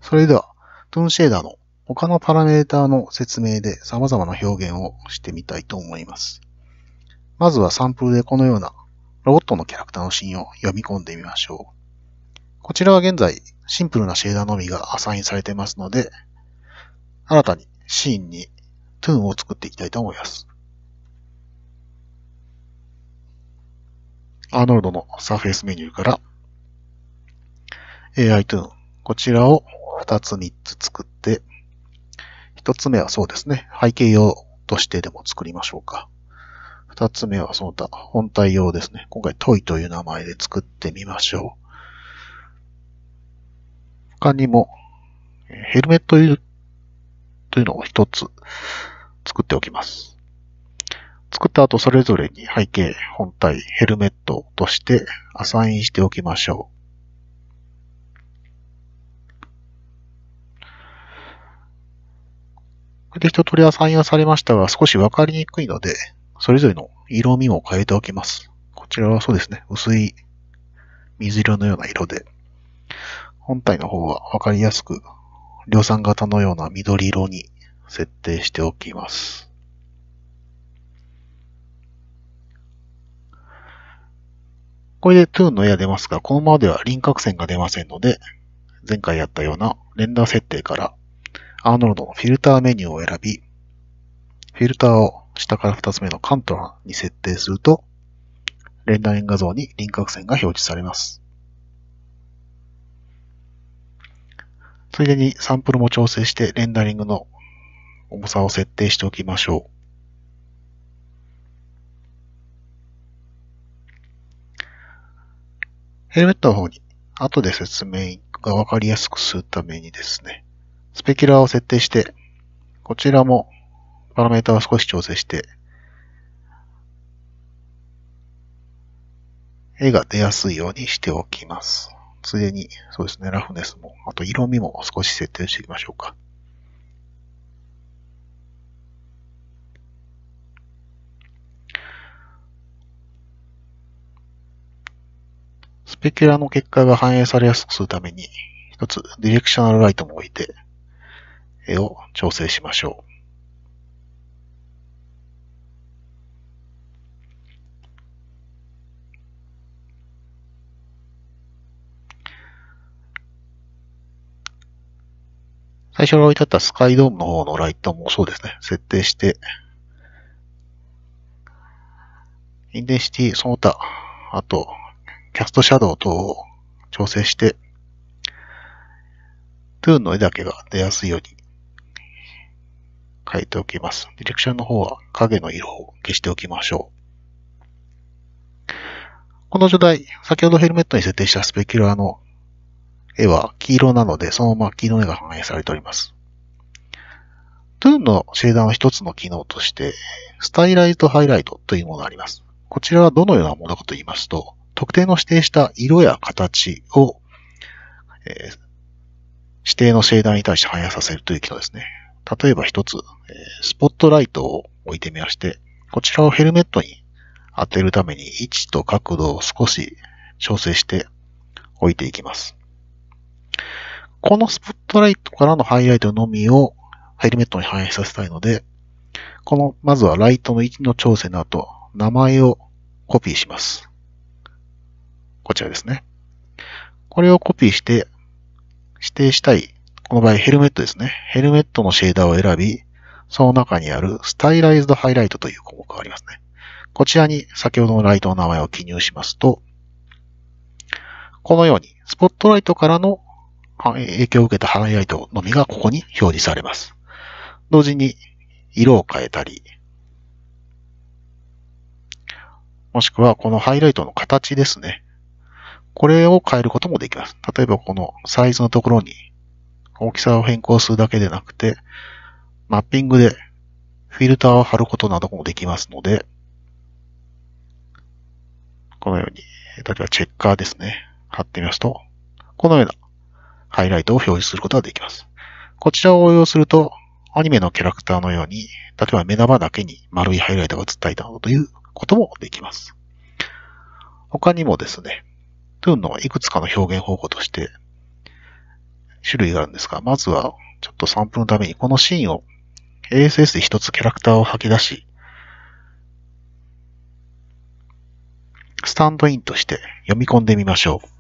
それでは、トゥーンシェーダーの他のパラメータの説明で様々な表現をしてみたいと思います。まずはサンプルでこのようなロボットのキャラクターのシーンを読み込んでみましょう。こちらは現在シンプルなシェーダーのみがアサインされていますので、新たにシーンにトゥーンを作っていきたいと思います。アーノルドのサーフェイスメニューから AI トゥーン、こちらを2つ3つ作って、1つ目はそうですね、背景用としてでも作りましょうか。2つ目はその他本体用ですね。今回トイという名前で作ってみましょう。他にもヘルメットというのを1つ作っておきます。作った後それぞれに背景、本体、ヘルメットとしてアサインしておきましょう。これで一通りアサインはされましたが、少しわかりにくいので、それぞれの色味も変えておきます。こちらはそうですね、薄い水色のような色で、本体の方はわかりやすく、量産型のような緑色に設定しておきます。これでトゥーンの絵が出ますが、このままでは輪郭線が出ませんので、前回やったようなレンダー設定からアーノルドのフィルターメニューを選び、フィルターを下から2つ目のカントラに設定すると、レンダリング画像に輪郭線が表示されます。ついでにサンプルも調整してレンダリングの重さを設定しておきましょう。ヘルメットの方に後で説明がわかりやすくするためにですね、スペキュラーを設定して、こちらもパラメータを少し調整して、絵が出やすいようにしておきます。ついでに、そうですね、ラフネスも、あと色味も少し設定していきましょうか。スペキュラーの結果が反映されやすくするために、一つディレクショナルライトも置いて、絵を調整しましょう。最初に置いてあったスカイドームの方のライトもそうですね、設定して、インデンシティ、その他、あと、キャストシャドウ等を調整して、トゥーンの絵だけが出やすいように変えておきます。ディレクションの方は影の色を消しておきましょう。この状態、先ほどヘルメットに設定したスペキュラーの絵は黄色なので、そのまま黄色の絵が反映されております。トゥーンのシェーダーの一つの機能として、スタイライズドハイライトというものがあります。こちらはどのようなものかと言いますと、特定の指定した色や形を、指定のシェーダーに対して反映させるという機能ですね。例えば一つ、スポットライトを置いてみまして、こちらをヘルメットに当てるために位置と角度を少し調整して置いていきます。このスポットライトからのハイライトのみをヘルメットに反映させたいので、まずはライトの位置の調整の後、名前をコピーします。こちらですね。これをコピーして、指定したい、この場合ヘルメットですね。ヘルメットのシェーダーを選び、その中にあるスタイライズドハイライトという項目がありますね。こちらに先ほどのライトの名前を記入しますと、このようにスポットライトからの影響を受けたハイライトのみがここに表示されます。同時に色を変えたり、もしくはこのハイライトの形ですね。これを変えることもできます。例えばこのサイズのところに大きさを変更するだけでなくて、マッピングでフィルターを貼ることなどもできますので、このように、例えばチェッカーですね。貼ってみますと、このようなハイライトを表示することができます。こちらを応用すると、アニメのキャラクターのように、例えば目玉だけに丸いハイライトが映ったりなどということもできます。他にもですね、トゥーンのいくつかの表現方法として、 種類があるんですが、まずはちょっとサンプルのためにこのシーンを ASS で一つキャラクターを吐き出し、スタンドインとして読み込んでみましょう。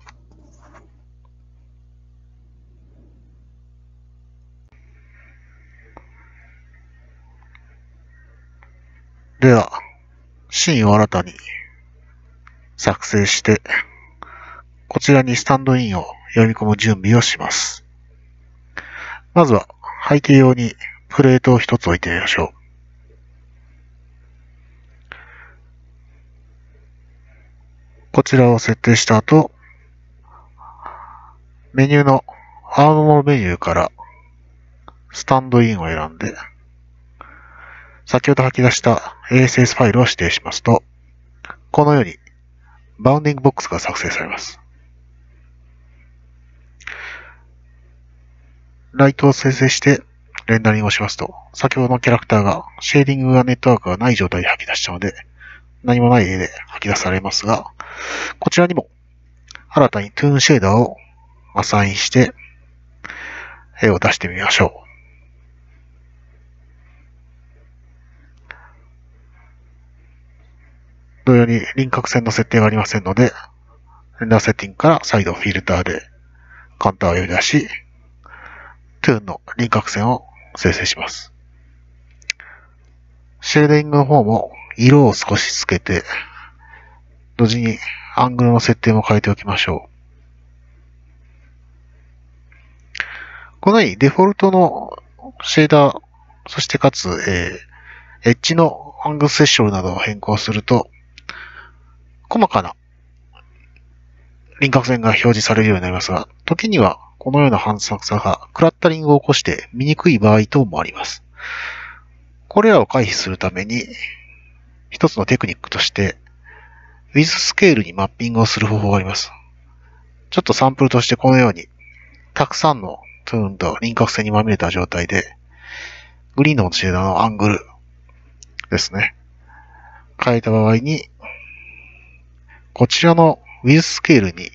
では、シーンを新たに作成して、こちらにスタンドインを読み込む準備をします。まずは背景用にプレートを一つ置いてみましょう。こちらを設定した後、メニューのアームメニューからスタンドインを選んで、先ほど吐き出した ASS ファイルを指定しますと、このようにバウンディングボックスが作成されます。ライトを生成してレンダリングをしますと、先ほどのキャラクターがシェーディングがネットワークがない状態で吐き出したので、何もない絵で吐き出されますが、こちらにも新たにトゥーンシェーダーをアサインして絵を出してみましょう。同様に輪郭線の設定がありませんので、レンダーセッティングから再度フィルターでカウンターを呼び出し、トゥーンの輪郭線を生成します。シェーディングの方も色を少しつけて、同時にアングルの設定も変えておきましょう。このようにデフォルトのシェーダー、そしてかつ、エッジのアングルセッションなどを変更すると、細かな輪郭線が表示されるようになりますが、時にはこのような反作差がクラッタリングを起こして見にくい場合等もあります。これらを回避するために、一つのテクニックとして、ウィズスケールにマッピングをする方法があります。ちょっとサンプルとしてこのように、たくさんのトゥーンと輪郭線にまみれた状態で、グリーンのシェーダーのアングルですね。変えた場合に、こちらのウィズスケールに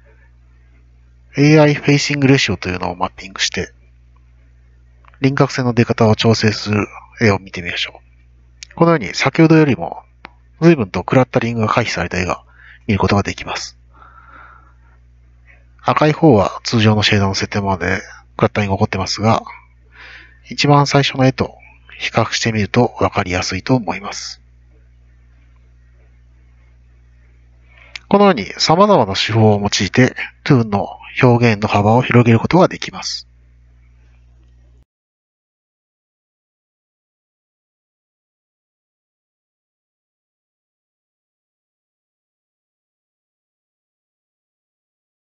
AI フェイシングレシオというのをマッピングして、輪郭線の出方を調整する絵を見てみましょう。このように先ほどよりも随分とクラッタリングが回避された絵が見ることができます。赤い方は通常のシェーダーの設定までクラッタリングが起こってますが、一番最初の絵と比較してみるとわかりやすいと思います。このように様々な手法を用いてトゥーンの表現の幅を広げることができます。